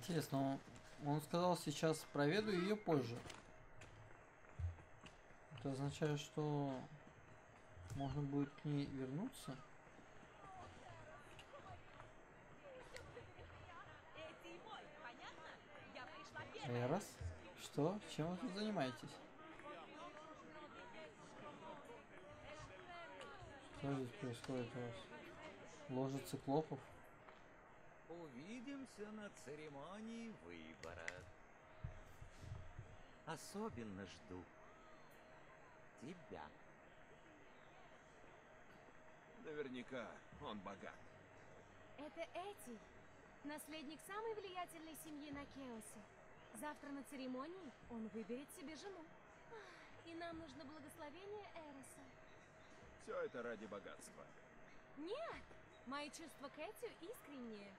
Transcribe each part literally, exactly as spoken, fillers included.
Интересно, он, он сказал, сейчас проведу ее позже. Это означает, что можно будет к ней вернуться. Эрос? Что? Чем вы тут занимаетесь? Что здесь происходит у вас? Ложа циклопов? Увидимся на церемонии выбора. Особенно жду тебя. Наверняка он богат. Это Эти, наследник самой влиятельной семьи на Кеосе. Завтра на церемонии он выберет себе жену. И нам нужно благословение Эроса. Все это ради богатства. Нет! Мои чувства к Этию искренние.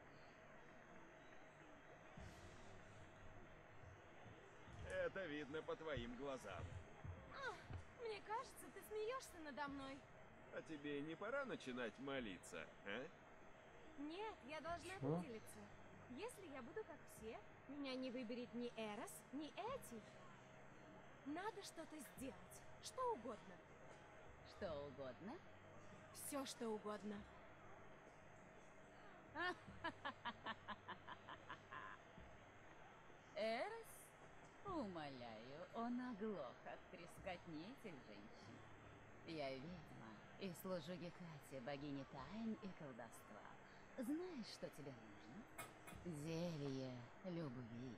Это видно по твоим глазам. Ах, мне кажется, ты смеешься надо мной. А тебе не пора начинать молиться, а? Нет, я должна Что? выделиться. Если я буду как все, меня не выберет ни Эрос, ни Эти. Надо что-то сделать. Что угодно. Что угодно? Все, что угодно. Эрос? Умоляю, он оглох от трескотни этих женщин. Я ведьма и служу Гекате, богине тайн и колдовства. Знаешь, что тебе нужно? Зелье любви.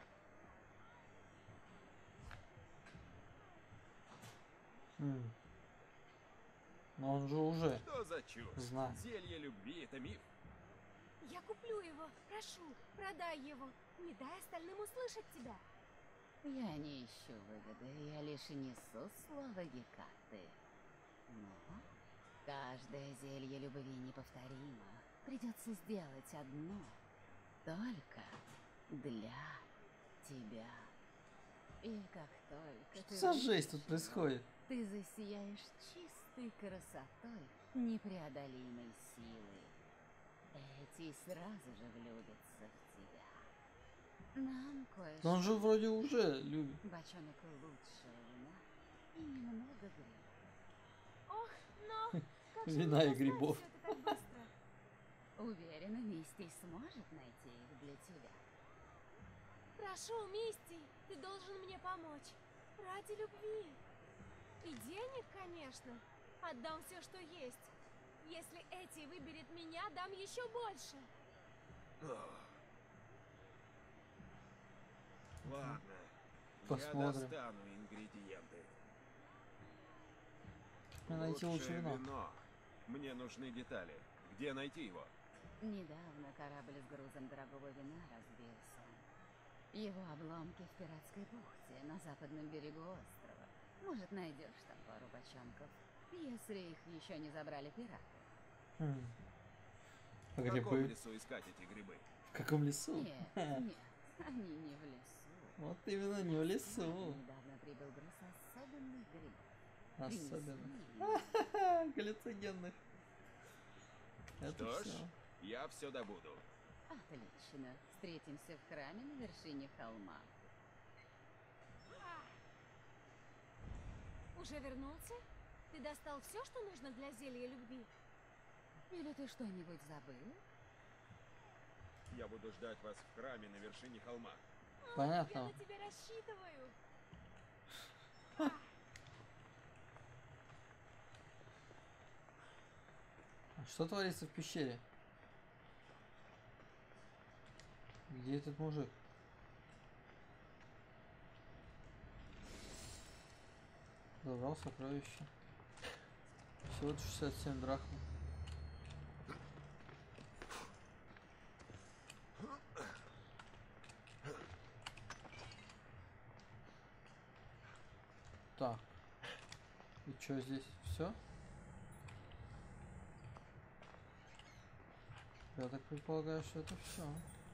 М. Но он же уже Что за чушь? знает. Зелье любви — это миф. Я куплю его. Прошу, продай его. Не дай остальным услышать тебя. Я не ищу выгоды, я лишь несу слово Гекаты. Но каждое зелье любви неповторимо. Придется сделать одно. Только для тебя. И как только Что ты за жесть тут выпьешь происходит? его, ты засияешь чистой красотой, непреодолимой силой. Эти сразу же влюбятся в тебя. Нам кое-что. Но он же вроде уже любит. Бочонок лучшего вина и немного грибов. Ох, но как же Вина мне и достать грибов. всё это так быстро? Уверена, Мисти сможет найти их для тебя. Прошу, Мисти, ты должен мне помочь. Ради любви. И денег, конечно. Отдам все, что есть. Если Эти выберет меня, дам еще больше. Ох. Ладно, Посмотрим. я достану ингредиенты. Мне найти лучше Лучшее вино. вино. Мне нужны детали. Где найти его? Недавно корабль с грузом дорогого вина разбился. Его обломки в пиратской бухте на западном берегу острова. Может, найдешь там пару бочонков, если их еще не забрали пираты. М. В каком Грибы. лесу искать эти грибы? В каком лесу? Нет, нет, они не в лесу. Вот именно не в лесу. Недавно прибыл груз особенных грибов. Особенно. Принеси. Галлюциногенных. Это Что ж, все. я все добуду. Отлично. Встретимся в храме на вершине холма. Уже вернулся? Ты достал все, что нужно для зелья любви? Или ты что-нибудь забыл? Я буду ждать вас в храме на вершине холма. О, Понятно. Я на тебя рассчитываю. А что творится в пещере? Где этот мужик? Забрал сокровище. Всего шестьдесят семь драхм. Так. И что здесь? Все? Я так предполагаю, что это все.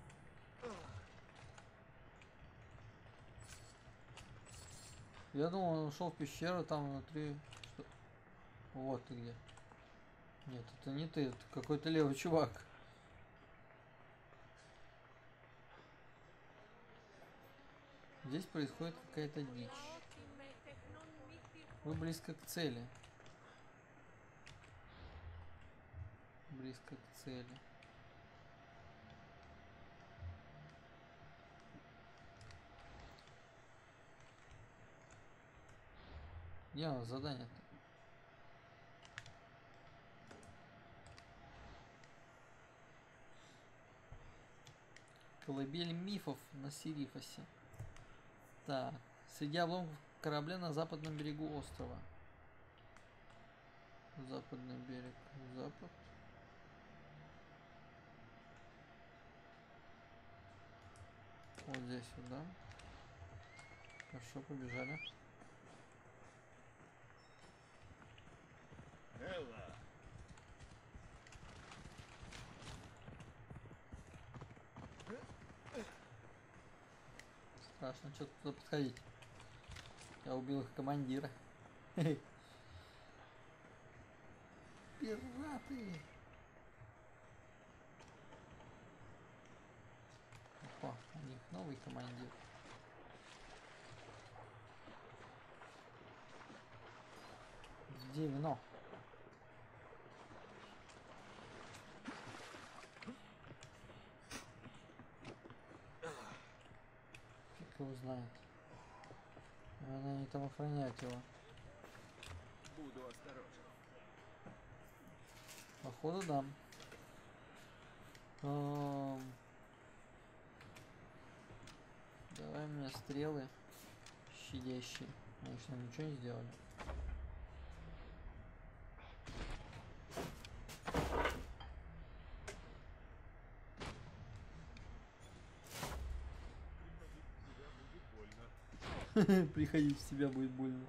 Я думал, он ушел в пещеру, там внутри. Что? Вот ты где. Нет, это не ты, это какой-то левый чувак. Здесь происходит какая-то дичь. Вы близко к цели. Близко к цели. Где у нас задание-то? Колыбель мифов на Сирифосе. Так. Среди обломков корабля на западном берегу острова. Западный берег. Запад. Вот здесь вот, да? Хорошо, побежали. Элла! Страшно что-то туда подходить. Я убил их командира. Пираты! Опа, у них новый командир. Дивно. Фиг его знает. Наверное, они там охраняют его. Буду осторожен. Походу, да. Эм, Давай мне стрелы щадящие. Конечно, ничего не сделали. Приходить в себя будет больно.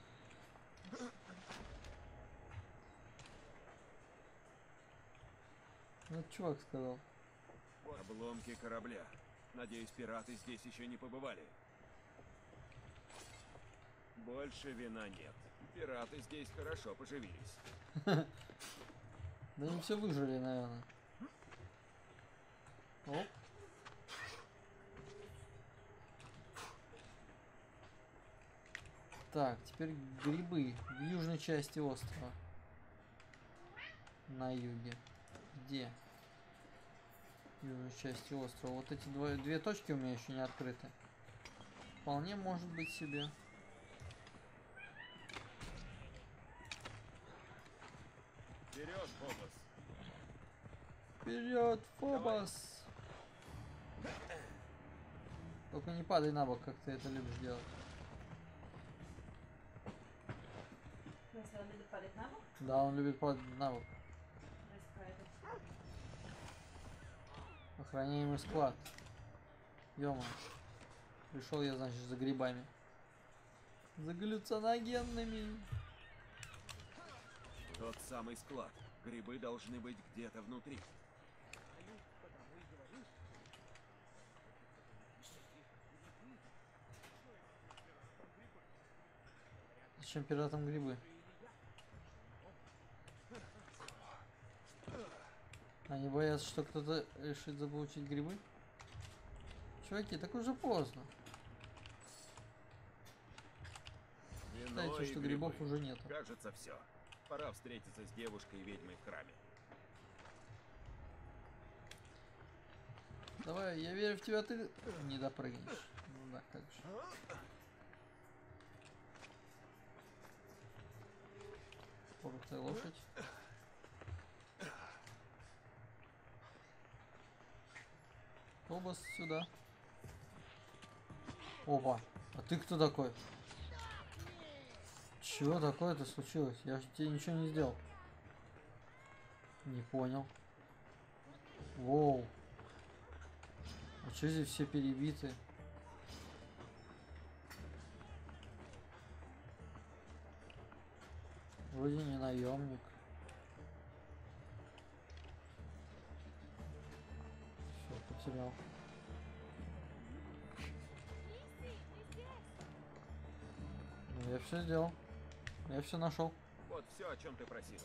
Ну, чувак сказал. Обломки корабля. Надеюсь, пираты здесь еще не побывали. Больше вина нет. Пираты здесь хорошо поживились. Да они все выжили, наверное. Оп. Так, теперь грибы в южной части острова. На юге. Где? В южной части острова. Вот эти два, две точки у меня еще не открыты. Вполне может быть себе. Вперед, Фобос! Вперед, Фобос! Только не падай на бок, как ты это любишь делать. Если он любит падать на бок, Да, он любит падать на бок. Охраняемый склад. Ёма. Пришел я, значит, за грибами. За галлюциногенными. Тот самый склад. Грибы должны быть где-то внутри. Зачем пиратам грибы? Они боятся, что кто-то решит заполучить грибы? Чуваки, так уже поздно. Вино Считайте, и что грибы. грибов уже нету. Кажется, все. Пора встретиться с девушкой-ведьмой в храме. Давай, я верю в тебя, ты не допрыгнешь. Ну да, как же. Порутая лошадь. Фобос сюда. Опа, а ты кто такой? Чего такое-то случилось? Я же тебе ничего не сделал. Не понял. Воу. А что здесь все перебиты? Вроде не наемник. Все, потерял. Мисси, ты здесь? Ну, я все сделал. Я все нашел. Вот все, о чем ты просила.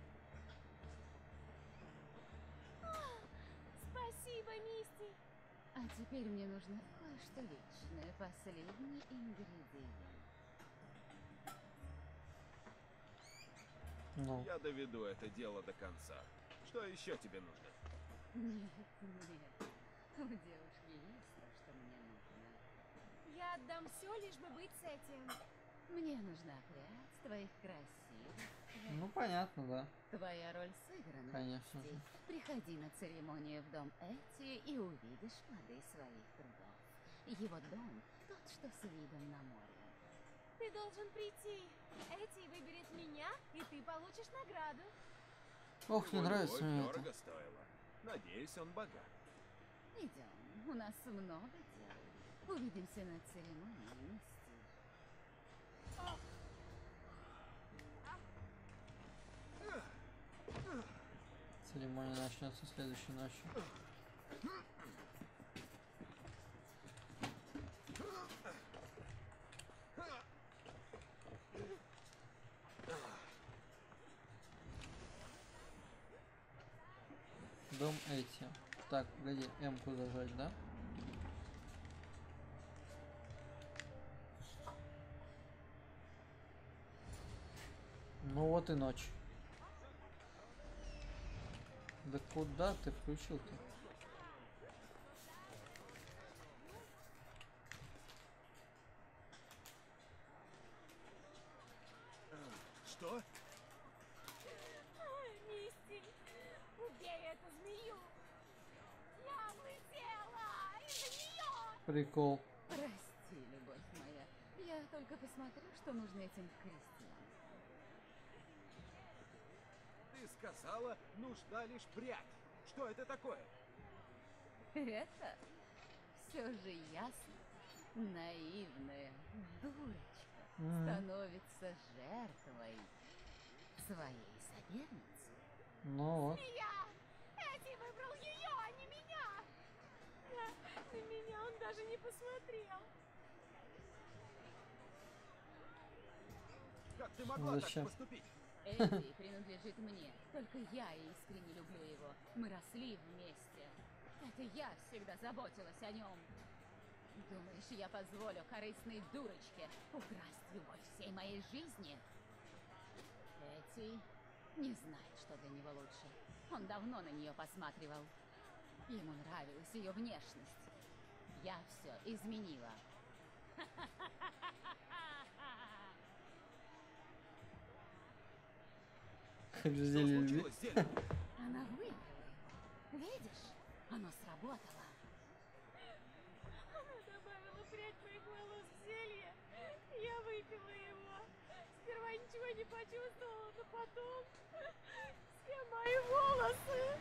Спасибо, Мисти. А теперь мне нужно кое-что личное, последний ингредиент. Ну, Я доведу это дело до конца. Что еще тебе нужно? Нет, нет. У девушки есть то, что мне нужно. Я отдам все, лишь бы быть с этим. Мне нужна прядь твоих красивых. ну понятно, да. Твоя роль сыграна. Конечно Стив. же. Приходи на церемонию в дом Эти и увидишь плоды своих трудов. Его дом тот, что с видом на море. Ты должен прийти. Эти выберет меня, и ты получишь награду. Ох, не Его нравится любовь мне это. дорого стоила. Надеюсь, он богат. Идем, у нас много дел. Увидимся на церемонии, Стив. Церемония начнется следующей ночью. Дом эти. Так, погоди, М-ку зажать, да? Ну вот и ночь. Да куда ты включил-то? Что? Мисти, убей эту змею. Я улетела из-за нее. Прикол. Прости, любовь моя. Я только посмотрю, что нужно этим крестьянам. Ты сказала, нужна лишь прядь. Что это такое? Это все же ясно. Наивная дурочка Мгм. становится жертвой своей соперницы. Ну вот. Я! Эти выбрал ее, а не меня. На, на меня он даже не посмотрел. Как ты могла Зачем? так поступить? Эдди принадлежит мне. Только я искренне люблю его. Мы росли вместе. Это я всегда заботилась о нем. Думаешь, я позволю корыстной дурочке украсть любовь всей моей жизни? Эдди не знает, что для него лучше. Он давно на нее посматривал. Ему нравилась ее внешность. Я все изменила. Как же Что зелье любви. случилось, Зель? Она выиграла его. Видишь? Оно сработало. Она добавила прядь моих волос в зелье. Я выпила его. Сперва ничего не почувствовала, но потом все мои волосы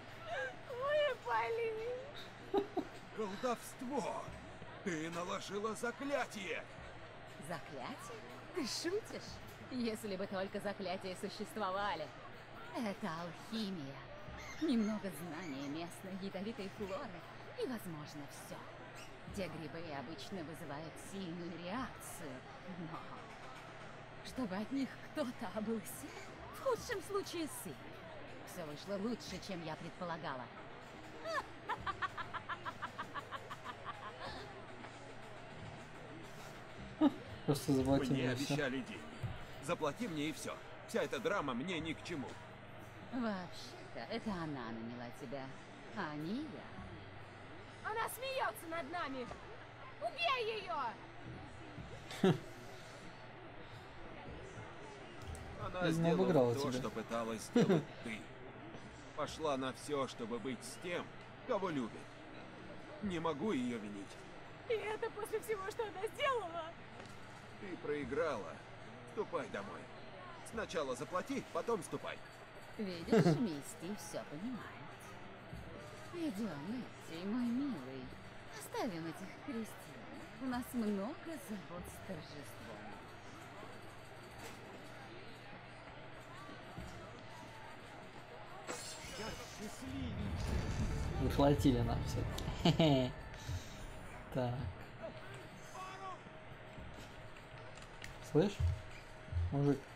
выпали. Колдовство! Ты наложила заклятие! Заклятие? Ты шутишь? Если бы только заклятия существовали. Это алхимия. Немного знания местной ядовитой флоры, и возможно все. Те грибы обычно вызывают сильную реакцию, но чтобы от них кто-то облысел, в худшем случае сын. Все вышло лучше, чем я предполагала. Просто заплати Мне мне все. обещали деньги. Заплати мне и все. Вся эта драма мне ни к чему. Вообще-то, это она наняла тебя, а не я. Она смеется над нами. Убей ее! Она Видимо, сделала обыграла то, тебя. что пыталась сделать ты. Пошла на все, чтобы быть с тем, кого любит. Не могу ее винить. И это после всего, что она сделала. Ты проиграла. Ступай домой. Сначала заплати, потом ступай. Видишь, Мисти все понимает. Идем, Эти, мой милый. Оставим этих крестьян. У нас много забот с торжеством. Я счастливейший. Выхватили нам все. Так. Слышь, мужик,